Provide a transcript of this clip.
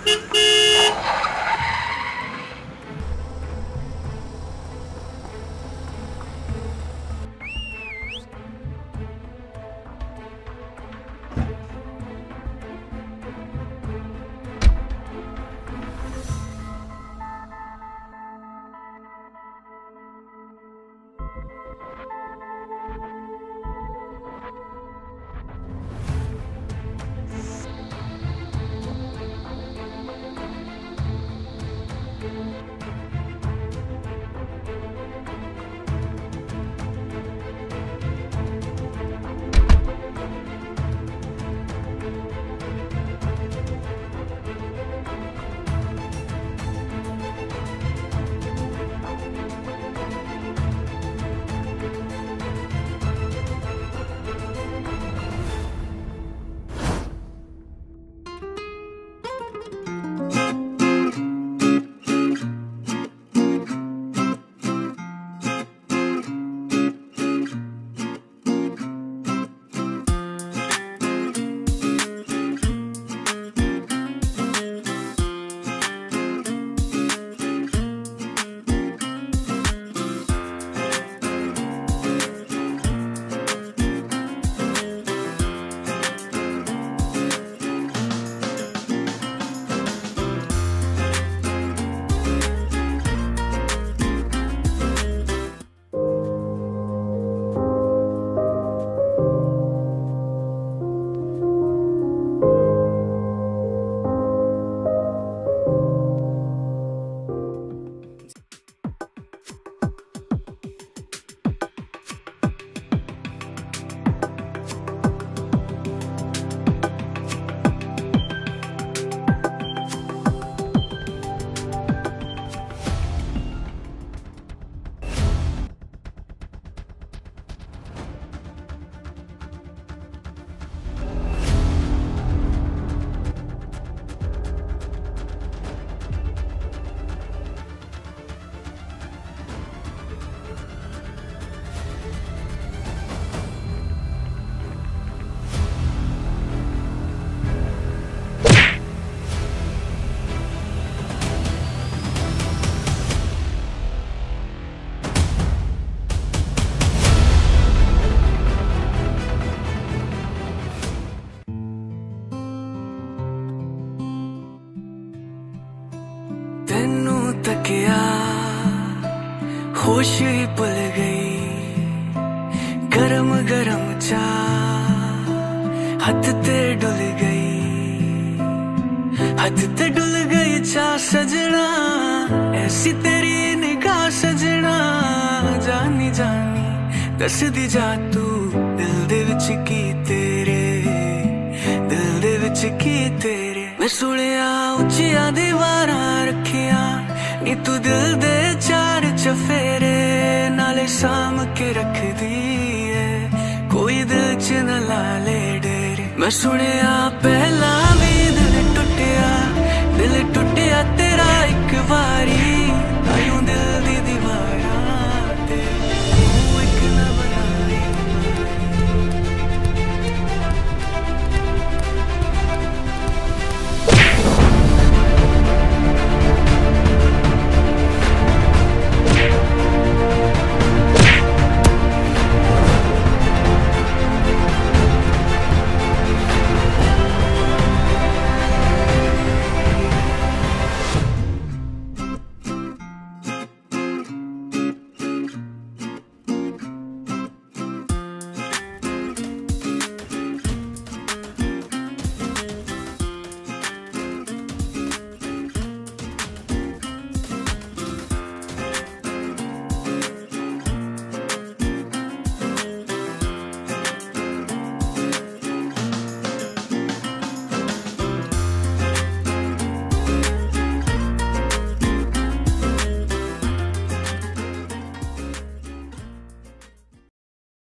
तकिया होश ही भुल गई, गरम गरम चाह हाथ ते डुल गई, हाथ ते डुल गई चाह सजना, ऐसी तेरी निगाह सजना, जानी जानी दस दी जा तू दिल दे विच की तेरे, दिल दे विच की तेरे। मैं सुनिया उच्चिया दीवारां रखिया नी तू दिल दे चार चफेरे, नाले साम के रख दी है कोई दिल च न ला ले डेरे। मैं सुनिया